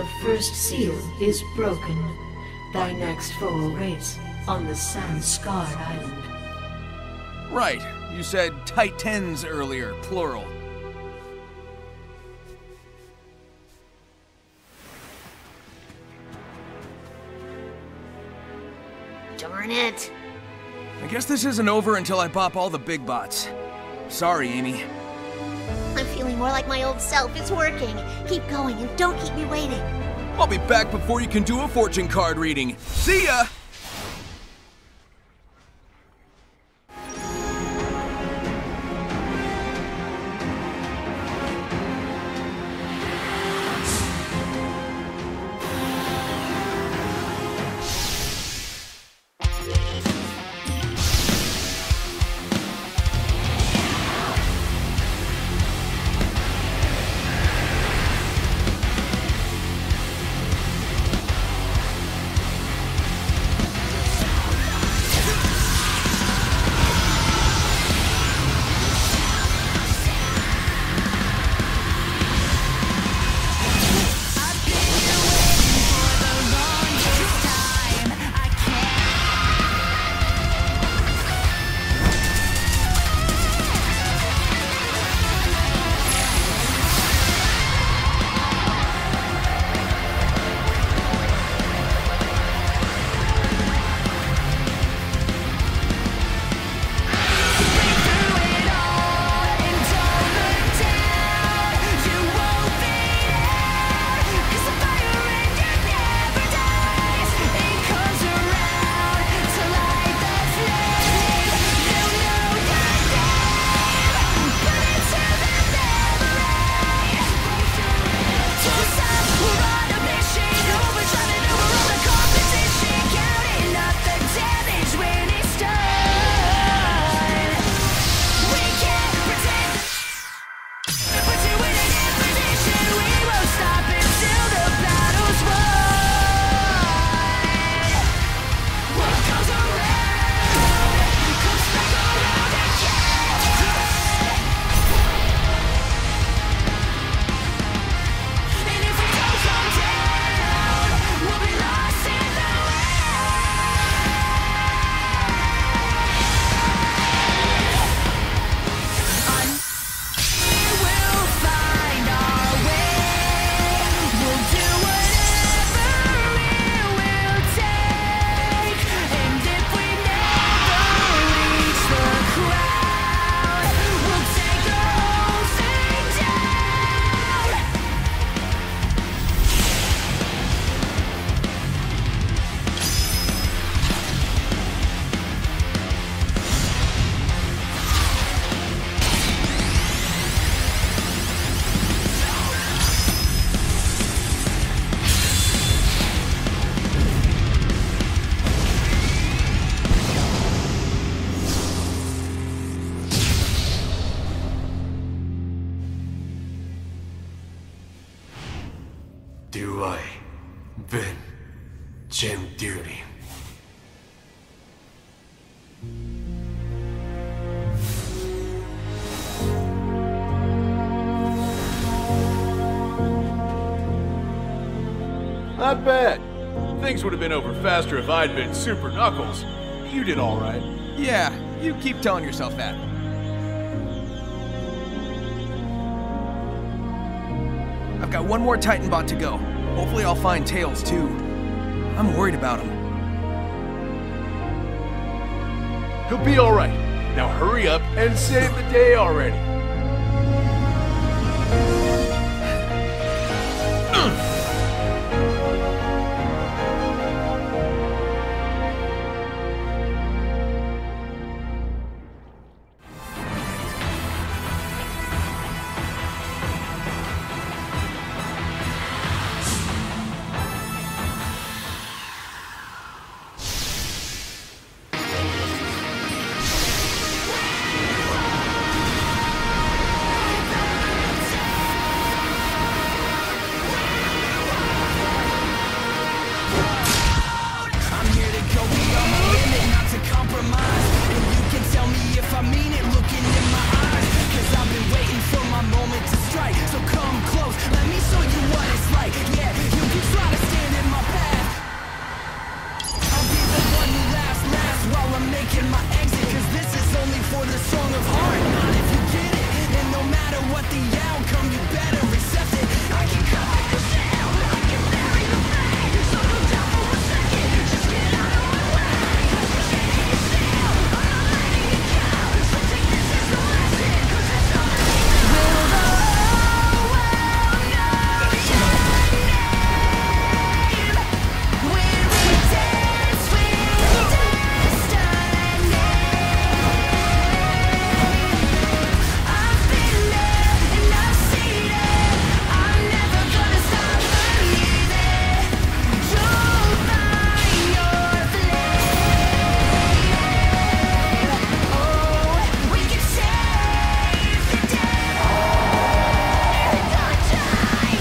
The first seal is broken. Thy next foe awaits on the sand-scarred island. Right. You said Titans earlier, plural. Darn it. I guess this isn't over until I bop all the big bots. Sorry, Amy. I'm feeling more like my old self. It's working. Keep going and don't keep me waiting. I'll be back before you can do a fortune card reading. See ya! Duai Ben Genturi. Not bad. Things would have been over faster if I'd been Super Knuckles. You did all right. Yeah, you keep telling yourself that. I've got one more Titan bot to go. Hopefully I'll find Tails too. I'm worried about him. He'll be all right. Now hurry up and save the day already. what the outcome, you better accept it. I can cover the sound, I can bury the pain. So go down for a second, just get out of my way. You're standing still, I'm not letting it go. So take this as a lesson, 'cause it's not enough. Will the whole world know your name? When we dance with destiny. I've been there and I've seen it. I'm never gonna stop believing. You'll find your flame. Oh, we can save the day. Gonna die.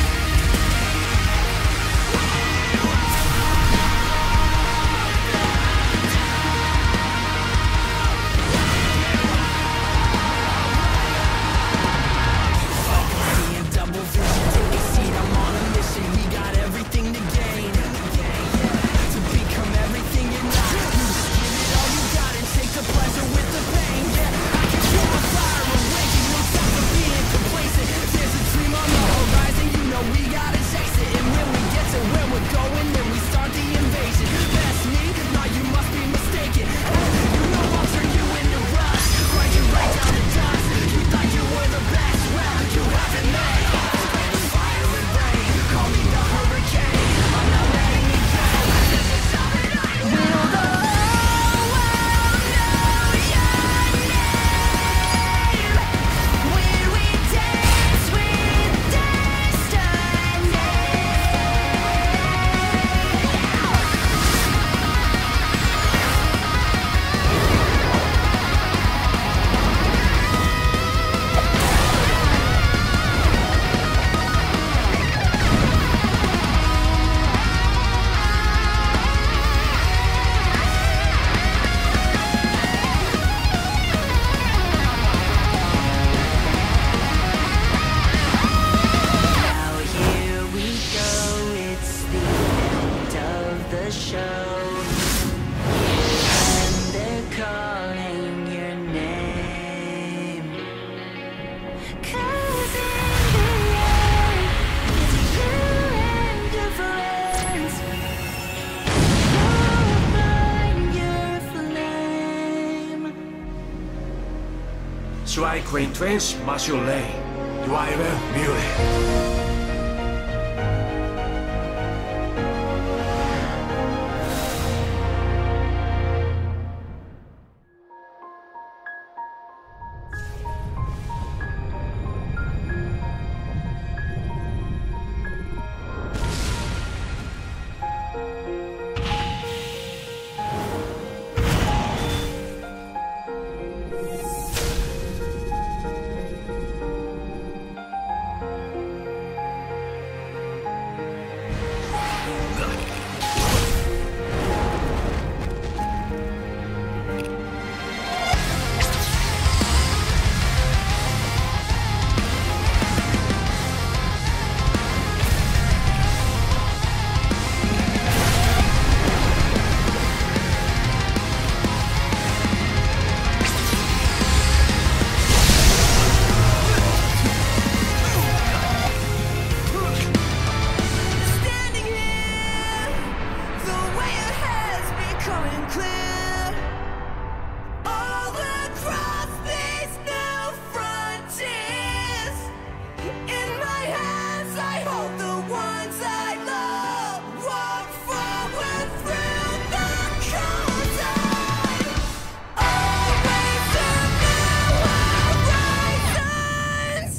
Seeing double vision, take a seat, I'm on a mission. We got everything to gain. To become everything you're not. You just give it all you got and take the pleasure with the pain. Yeah, I can feel the fire awakening. No time for being complacent. There's a dream on the horizon, you know we gotta chase it. And when we get to where we're going, then we start the invasion. That's me? No, you must be mistaken. You know I'll turn you into rust, grind you right down to dust. You thought you were the best, well, you haven't met. Spread the fire and rain, call me the hurricane. I'm not letting it go. This is something I know. Will the whole world know your name? When we dance with destiny. Now here we go, it's the end of the show. And they're calling your name. 'Cause in the end, it's you and your friends. You'll find your flame. Suai Queen Twins, Masulei. Duaive Mule. Standing here, the way ahead's becoming clear. All across these new frontiers. In my hands, I hold the ones I love. Walk forward through the cold time. Always to new horizons.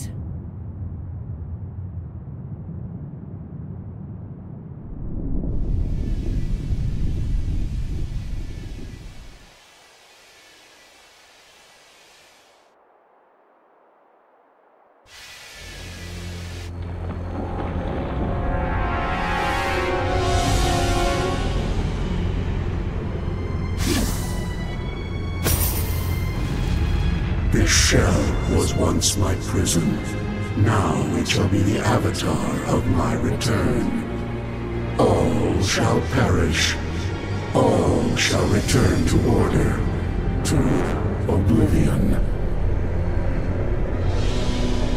This shell was once my prison. Now it shall be the avatar of my return. All shall perish. All shall return to order, to oblivion.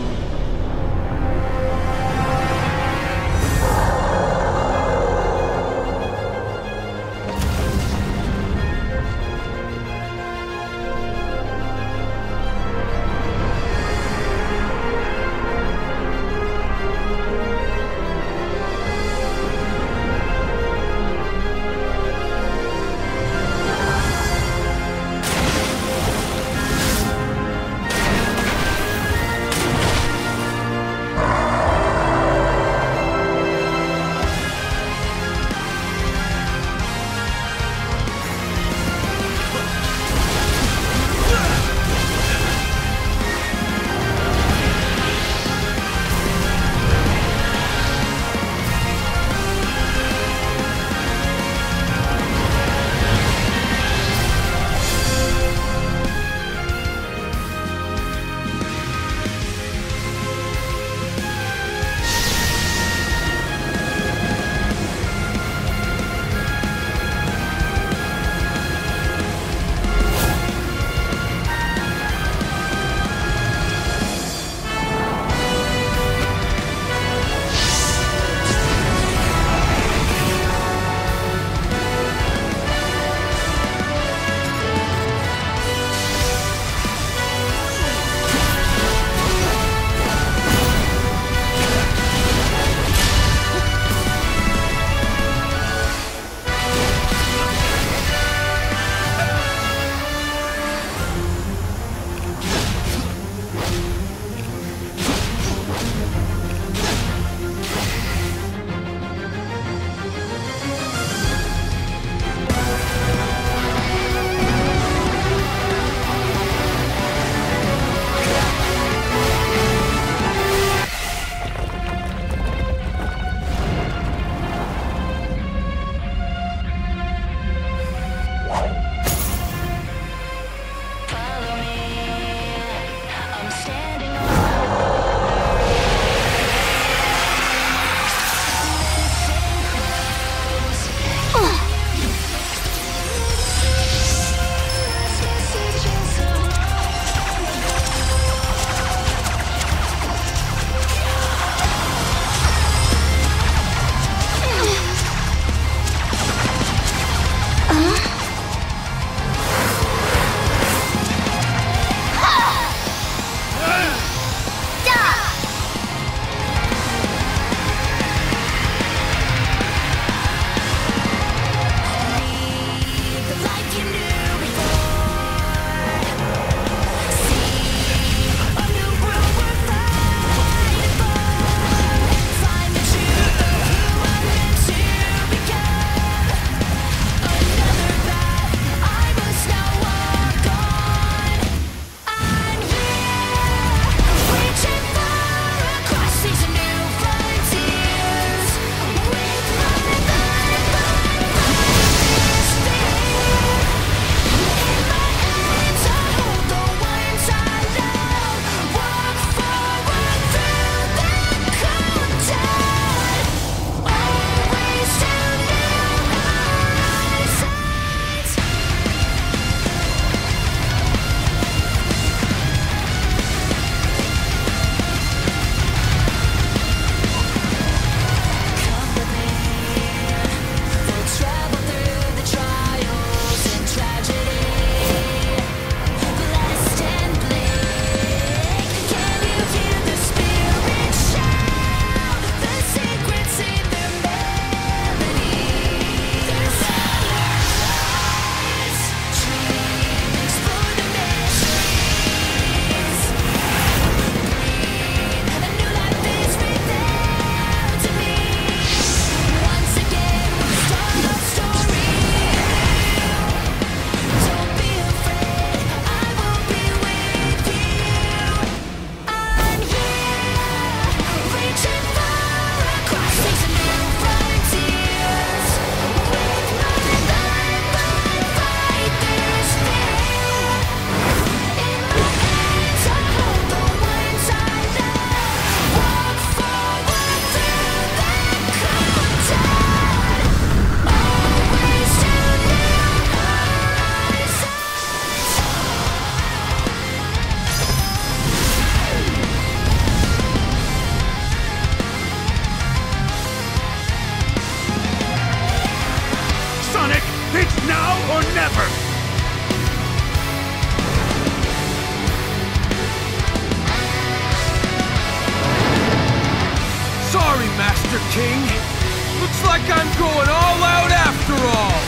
King. Looks like I'm going all out after all!